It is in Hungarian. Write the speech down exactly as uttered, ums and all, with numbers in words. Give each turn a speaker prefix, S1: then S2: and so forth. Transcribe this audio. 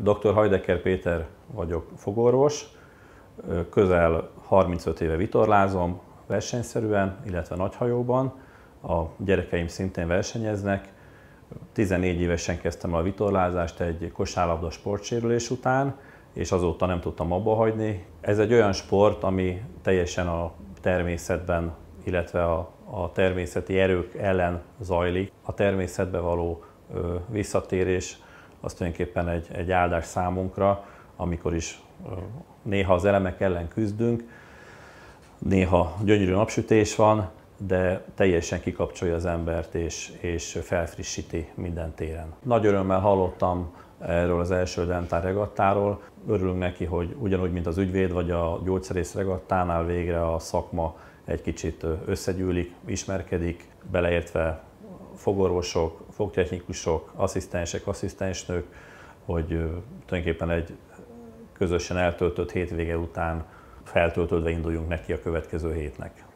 S1: doktor Hajdecker Péter vagyok, fogorvos, közel harmincöt éve vitorlázom versenyszerűen, illetve nagyhajóban. A gyerekeim szintén versenyeznek. tizennégy évesen kezdtem el a vitorlázást egy kosárlabda sportsérülés után, és azóta nem tudtam abba hagyni. Ez egy olyan sport, ami teljesen a természetben, illetve a, a természeti erők ellen zajlik. A természetbe való ö, visszatérés az tulajdonképpen egy, egy áldás számunkra, amikor is ö, néha az elemek ellen küzdünk, néha gyönyörű napsütés van, de teljesen kikapcsolja az embert és, és felfrissíti minden téren. Nagy örömmel hallottam erről az első Dentál regattáról. Örülünk neki, hogy ugyanúgy, mint az ügyvéd vagy a gyógyszerész regattánál végre a szakma egy kicsit összegyűlik, ismerkedik, beleértve fogorvosok, fogtechnikusok, asszisztensek, asszisztensnők, hogy tulajdonképpen egy közösen eltöltött hétvége után feltöltődve induljunk neki a következő hétnek.